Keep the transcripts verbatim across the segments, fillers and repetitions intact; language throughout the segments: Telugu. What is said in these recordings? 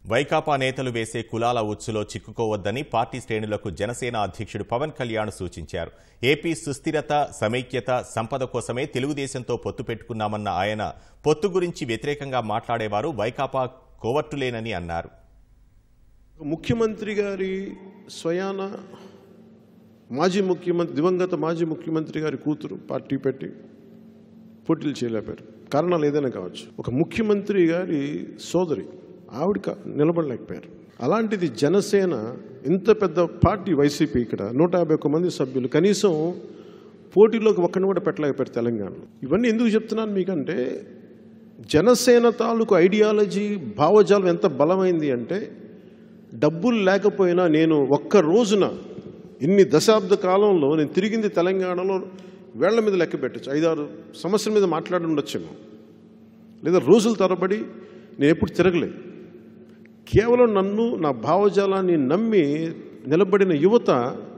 వైకాపా నేతలు వేసే కులాల ఉచ్చులో చిక్కుకోవద్దని పార్టీ శ్రేణులకు జనసేన అధ్యక్షుడు పవన్ కళ్యాణ్ సూచించారు. ఏపీ సుస్థిరత, సమైక్యత, సంపద కోసమే తెలుగుదేశంతో పొత్తు పెట్టుకున్నామన్న ఆయన పొత్తు గురించి వ్యతిరేకంగా మాట్లాడేవారు వైకాపా కోవర్టులేనని అన్నారు. ముఖ్యమంత్రి గారి స్వయాన మాజీ ముఖ్యమంత్రి దివంగత మాజీ ముఖ్యమంత్రి గారి కూతురు పార్టీ పెట్టి పోటీలు చేయలేపారు. కారణాలు ఏదైనా కావచ్చు. ఒక ముఖ్యమంత్రి గారి సోదరి ఆవిడ నిలబడలేకపోయారు. అలాంటిది జనసేన ఇంత పెద్ద పార్టీ వైసీపీ ఇక్కడ నూట యాభై ఒక్క మంది సభ్యులు కనీసం పోటీలోకి ఒక్కడిని కూడా పెట్టలేకపోయారు తెలంగాణలో. ఇవన్నీ ఎందుకు చెప్తున్నాను మీకంటే జనసేన తాలూకు ఐడియాలజీ భావజాలం ఎంత బలమైంది అంటే డబ్బులు లేకపోయినా నేను ఒక్క రోజున ఇన్ని దశాబ్ద కాలంలో నేను తిరిగింది తెలంగాణలో వేళ్ల మీద లెక్క పెట్టచ్చు. ఐదారు సమస్యల మీద మాట్లాడి ఉండొచ్చేమో, లేదా రోజుల తరబడి నేను ఎప్పుడు తిరగలేదు. కేవలం నన్ను నా భావజాలాన్ని నమ్మి నిలబడిన యువత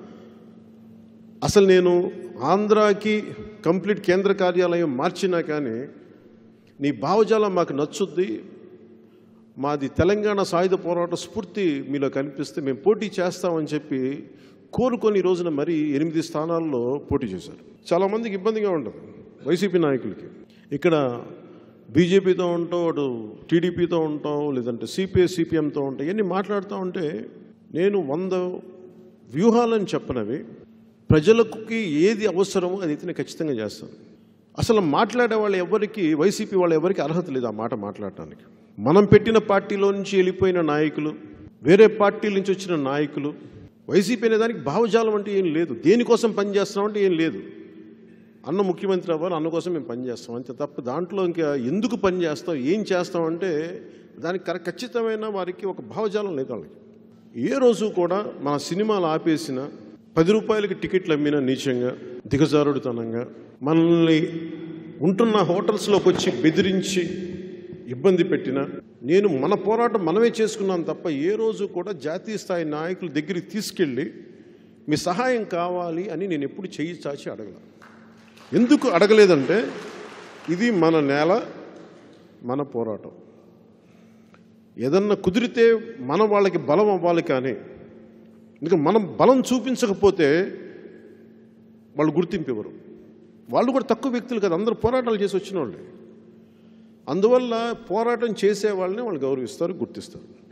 అసలు నేను ఆంధ్రాకి కంప్లీట్ కేంద్ర కార్యాలయం మార్చినా కానీ నీ భావజాలం మాకు నచ్చుద్ది, మాది తెలంగాణ సాయుధ పోరాట స్ఫూర్తి మీలో కనిపిస్తే మేము పోటీ చేస్తామని చెప్పి కోరుకొని ఈ రోజున మరీ ఎనిమిది స్థానాల్లో పోటీ చేశారు. చాలామందికి ఇబ్బందిగా ఉంటుంది వైసీపీ నాయకులకి. ఇక్కడ బీజేపీతో ఉంటావు, అటు టీడీపీతో ఉంటావు, లేదంటే సిపిఐ సిపిఎంతో ఉంటావు. ఇవన్నీ మాట్లాడుతూ ఉంటే నేను వంద వ్యూహాలని చెప్పనవి ప్రజలకి ఏది అవసరమో అది అయితే నేను ఖచ్చితంగా చేస్తాను. అసలు మాట్లాడే వాళ్ళు ఎవరికి, వైసీపీ వాళ్ళు ఎవరికి అర్హత లేదు ఆ మాట మాట్లాడటానికి. మనం పెట్టిన పార్టీలో నుంచి వెళ్ళిపోయిన నాయకులు, వేరే పార్టీల నుంచి వచ్చిన నాయకులు, వైసీపీ అనే దానికి భావజాలం అంటే ఏం లేదు. దేనికోసం పనిచేస్తున్నాం అంటే ఏం లేదు. అన్న ముఖ్యమంత్రి అవ్వాలి, అన్న కోసం మేము పనిచేస్తాం అంతే తప్ప దాంట్లో ఇంకా ఎందుకు పని చేస్తాం, ఏం చేస్తామంటే దానికి ఖచ్చితమైన వారికి ఒక భావజాలం లేదు వాళ్ళకి. ఏ రోజు కూడా మన సినిమాలు ఆపేసిన, పది రూపాయలకి టికెట్లు అమ్మిన నీచంగా, దిగజారుడుతనంగా, మనల్ని ఉంటున్న హోటల్స్లోకి వచ్చి బెదిరించి ఇబ్బంది పెట్టిన, నేను మన పోరాటం మనమే చేసుకున్నాను తప్ప ఏ రోజు కూడా జాతీయ స్థాయి నాయకుల దగ్గరికి తీసుకెళ్ళి మీ సహాయం కావాలి అని నేను ఎప్పుడు చెయ్యి చాచి అడగల. ఎందుకు అడగలేదంటే ఇది మన నేల, మన పోరాటం. ఏదన్నా కుదిరితే మనం వాళ్ళకి బలం అవ్వాలి, కానీ ఇంకా మనం బలం చూపించకపోతే వాళ్ళు గుర్తింపు ఇవ్వరు. వాళ్ళు కూడా తక్కువ వ్యక్తులు కదా, అందరూ పోరాటాలు చేసి వచ్చిన వాళ్ళే. అందువల్ల పోరాటం చేసే వాళ్ళని వాళ్ళు గౌరవిస్తారు, గుర్తిస్తారు.